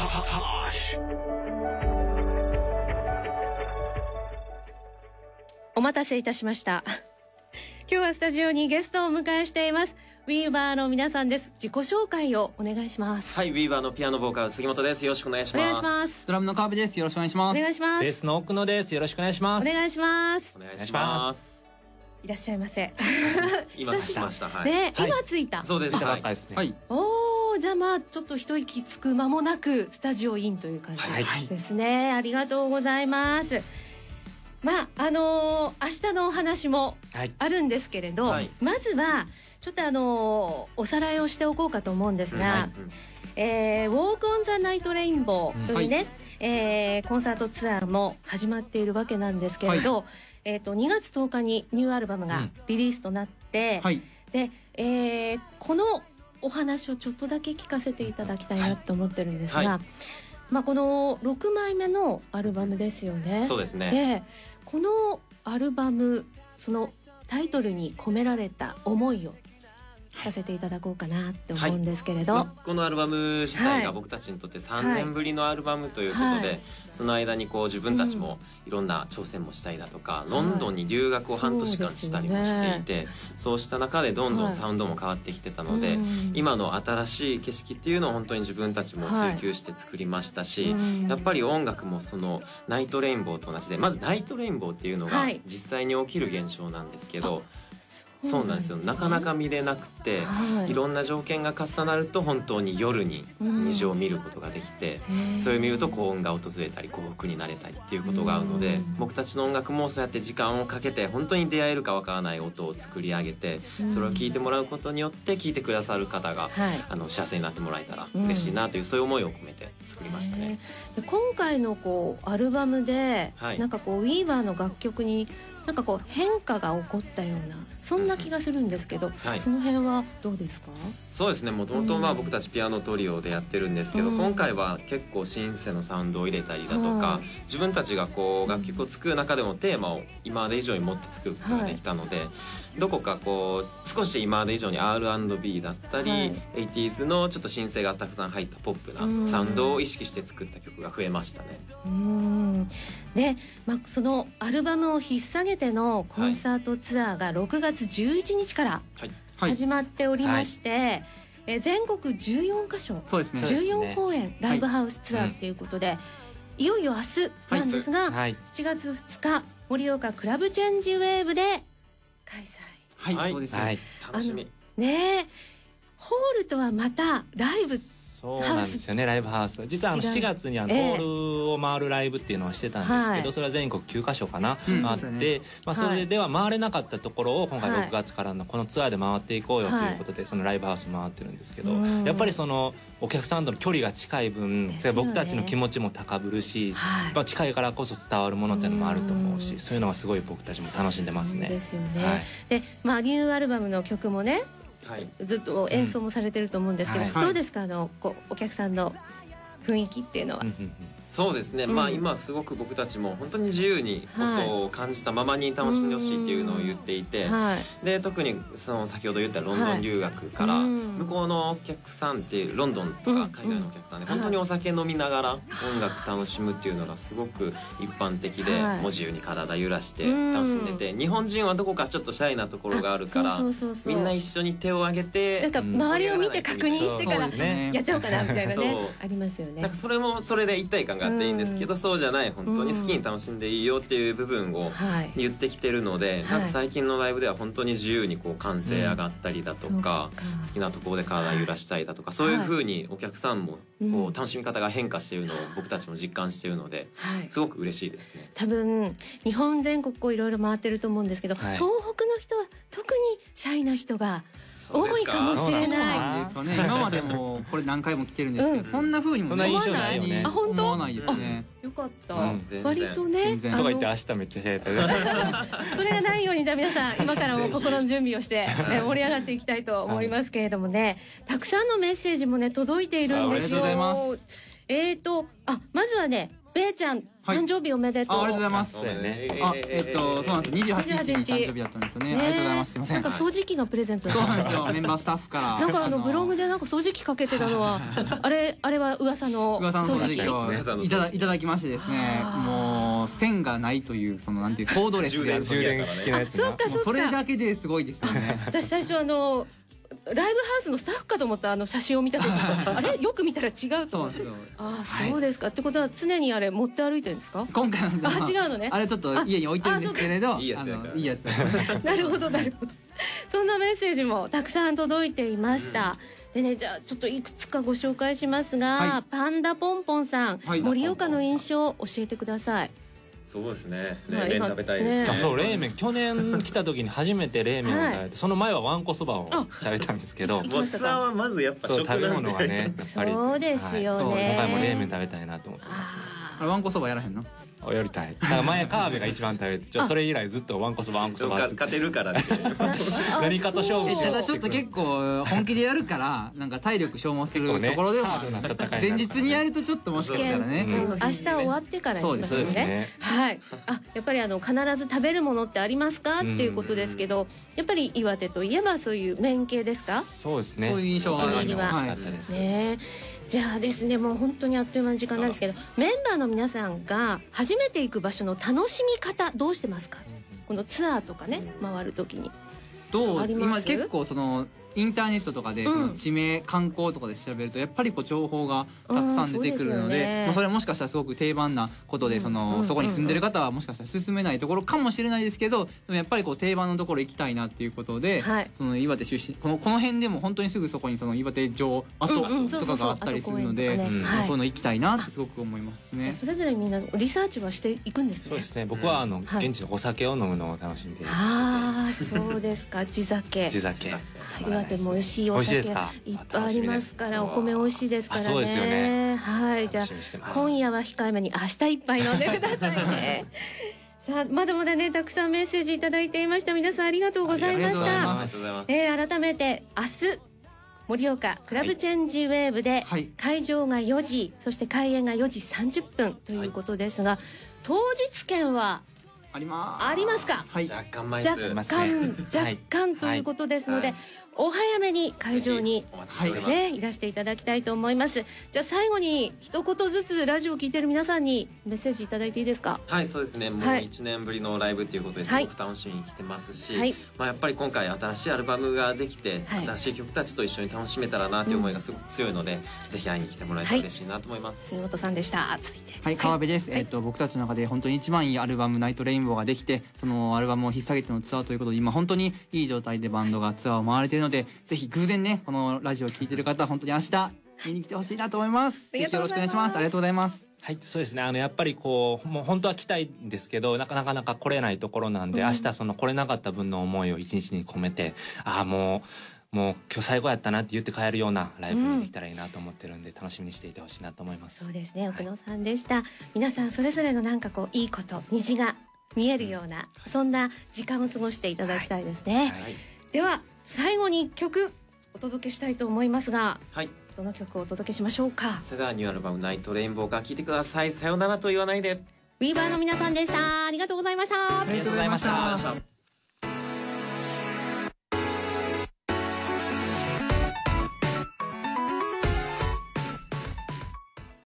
お待たせいたしました。今日はスタジオにゲストをお迎えしています。ウィーバーの皆さんです。自己紹介をお願いします。 はい、ウィーバーのピアノボーカル杉本です。よろしくお願いします。 お願いします。 ドラムの川辺です。よろしくお願いします。 お願いします。 ベースの奥野です。よろしくお願いします。 お願いします。 お願いします。 いらっしゃいませ。 今着きました。はい。 ね、今着いた。 そうです。 ばっかですね。 はい。 おお、じゃあまあちょっと一息つく間もなくスタジオインという感じですね。ありがとうございます。まあ明日のお話もあるんですけれど、まずはちょっとおさらいをしておこうかと思うんですが、Walk on the Night Rainbow というね、コンサートツアーも始まっているわけなんですけれど、2月10日にニューアルバムがリリースとなって、で、このお話をちょっとだけ聞かせていただきたいなと思ってるんですが、まあこの6枚目のアルバムですよね。 そうですね。 で、このアルバム、そのタイトルに込められた思いを聞かせていただこうかなって思うんですけれど、 このアルバム自体が僕たちにとって3年ぶりのアルバムということで、その間にこう自分たちもいろんな挑戦もしたいだとか、ロンドンに留学を半年間したりもしていて、そうした中でどんどんサウンドも変わってきてたので、今の新しい景色っていうのを本当に自分たちも追求して作りましたし、やっぱり音楽もそのナイトレインボーと同じで、まずナイトレインボーっていうのが実際に起きる現象なんですけど、そうなんですよ。なかなか見れなくて、いろんな条件が重なると本当に夜に虹を見ることができて、それを見ると幸運が訪れたり幸福になれたりっていうことがあるので、僕たちの音楽もそうやって時間をかけて本当に出会えるかわからない音を作り上げて、それを聴いてもらうことによって聴いてくださる方が幸せになってもらえたら嬉しいなという、そういう思いを込めて作りましたね。 今回のこうアルバムで、なんかこうウィーバーの楽曲になんかこう変化が起こったような、そんな気がするんですけど、その辺はどうですか？ そうですね、もともと僕たちピアノトリオでやってるんですけど、今回は結構シンセのサウンドを入れたりだとか、自分たちがこう楽曲を作る中でもテーマを今まで以上に持って作ることができたので、どこかこう少し今まで以上に R&B だったり、80s のちょっとシンセがたくさん入ったポップなサウンドを意識して作った曲が増えましたね。 で、そのアルバムを引っ提げてのコンサートツアーが6月11日から始まっておりまして、全国14カ所、14公演ライブハウスツアーということで、いよいよ明日なんですが、7月2日盛岡クラブチェンジウェーブで開催。 はい、そうですね。 楽しみ。 ね、ホールとはまたライブ。 そうなんですよね、ライブハウス。実は4月にホールを回るライブっていうのはしてたんですけど、それは全国9カ所かな、回って、それでは回れなかったところを今回6月からのこのツアーで回っていこうよということで、そのライブハウス回ってるんですけど、やっぱりそのお客さんとの距離が近い分、僕たちの気持ちも高ぶるし、近いからこそ伝わるものっていうのもあると思うし、そういうのがすごい僕たちも楽しんでますね。 ですよね。で、ニューアルバムの曲もね、ずっと演奏もされてると思うんですけど、どうですか、お客さんの雰囲気っていうのは。 そうですね、今すごく僕たちも本当に自由に音を感じたままに楽しんでほしいっていうのを言っていて、で特にその先ほど言ったロンドン留学から向こうのお客さんっていうロンドンとか海外のお客さんで本当にお酒飲みながら音楽楽しむっていうのがすごく一般的で、もう自由に体揺らして楽しんでて、日本人はどこかちょっとシャイなところがあるから、みんな一緒に手を挙げてなんか周りを見て確認してからやっちゃおうかなみたいなね、ありますよね。 なんかそれもそれで一体感があっていいんですけど、そうじゃない本当に好きに楽しんでいいよっていう部分を言ってきてるので、なんか最近のライブでは本当に自由にこう歓声上がったりだとか、好きなところで体揺らしたりだとか、そういう風にお客さんもこう楽しみ方が変化しているのを僕たちも実感しているので、すごく嬉しいですね。 多分日本全国こういろいろ回ってると思うんですけど、東北の人は特にシャイな人が多いかもしれない。 今までもこれ何回も来てるんですけど、そんな風にも思わない。 本当？ 思わないですね。 よかった。割とね。 とか言って明日めっちゃシャイそれがないように、じゃあ皆さん今からも心の準備をして盛り上がっていきたいと思いますけれどもね、たくさんのメッセージもね届いているんですよ。 ありがとうございます。 まずはね、 べーちゃん誕生日おめでとう。 ありがとうございます。そうなんです。28日に誕生日だったんですよね。ありがとうございます。すみません。 なんか掃除機のプレゼント。 そうなんですよ。メンバースタッフから。 なんかブログでなんか掃除機かけてたのはあれは噂の掃除機をいただきましてですね。もう線がないというそのなんていうコードレスで充電式のやつ。 そうかそうか。 それだけですごいですよね。 私最初ライブハウスのスタッフかと思った写真を見た時あれよく見たら違うと思って。ああそうですか。ってことは常にあれ持って歩いてるんですか？ 今回の違うのね。 あれちょっと家に置いてるんですけれど、いいやつ。 なるほどなるほど。そんなメッセージもたくさん届いていました。でね、じゃあちょっといくつかご紹介しますが、パンダポンポンさん、盛岡の印象を教えてください。 そうですね。冷麺食べたいですね。 そう冷麺去年来た時に初めて冷麺を食べて、その前はわんこそばを食べたんですけど、 ツアーはまずやっぱ食べ物がね、やっぱりそうですよね。 今回も冷麺食べたいなと思ってますね。 わんこそばやらへんの？ やりたい。だから前川辺が一番食べて、それ以来ずっとわんこそば勝てるからって。 何かと勝負して。 ただちょっと結構本気でやるからなんか体力消耗するところでも前日にやるとちょっともしかしたらね。 明日終わってからにしますよね。はい。やっぱり必ず食べるものってありますかっていうことですけど、やっぱり岩手といえばそういう麺系ですか？ そうですね。 そういう印象がありますね。じゃあですね、もう本当にあっという間の時間なんですけど、メンバーの皆さんが初めて行く場所の楽しみ方どうしてますか？このツアーとかね回るときに。 今結構そのインターネットとかでその地名観光とかで調べるとやっぱり情報がたくさん出てくるので、それはもしかしたらすごく定番なことでそこに住んでる方はもしかしたら進めないところかもしれないですけど、でもやっぱり定番のところ行きたいなっていうことで、その岩手出身この辺でも本当にすぐそこにその岩手城跡とかがあったりするので、そういうの行きたいなってすごく思いますね。 それぞれみんなリサーチはしていくんですね。 そうですね。僕は現地のお酒を飲むのを楽しんでいます。 ああそうですか。地酒。岩手も美味しいお酒いっぱいありますから、お米美味しいですからね。 そうですよね。 はい、じゃあ今夜は控えめに明日一杯飲んでくださいね。さあまだまだねたくさんメッセージいただいていました。皆さんありがとうございました。改めて明日盛岡クラブチェンジウェーブで会場が4時、そして開演が4時30分ということですが、当日券はありますか？ 若干ということですので、お早めに会場にいらしていただきたいと思います。じゃあ最後に一言ずつラジオを聞いてる皆さんにメッセージいただいていいですか？ はい、そうですね。もう1年ぶりのライブということですごく楽しみに来てますし、やっぱり今回新しいアルバムができて、新しい曲たちと一緒に楽しめたらなという思いがすごく強いので、ぜひ会いに来てもらえたら嬉しいなと思います。 杉本さんでした。続いて川辺です。僕たちの中で本当に一番いいアルバムナイトレインボーができて、そのアルバムを引っ提げてのツアーということで、今本当にいい状態でバンドがツアーを回れているので、ぜひ偶然ねこのラジオを聞いてる方本当に明日見に来てほしいなと思います。ぜひよろしくお願いします。ありがとうございます。 はい、そうですね。やっぱりもう本当は来たいんですけど、なかなか来れないところなんで、明日来れなかった分の思いを一日に込めて、もう今日最後やったなって言って帰るようなライブにできたらいいなと思ってるんで、楽しみにしていてほしいなと思います。 そうですね。奥野さんでした。皆さんそれぞれのいいこと虹が見えるような、そんな時間を過ごしていただきたいですね。では最後に曲お届けしたいと思いますが、どの曲をお届けしましょうか？ それではニューアルバムナイトレインボーから聴いてください。さよならと言わないで。 ウィーバーの皆さんでした。ありがとうございました。 ありがとうございました。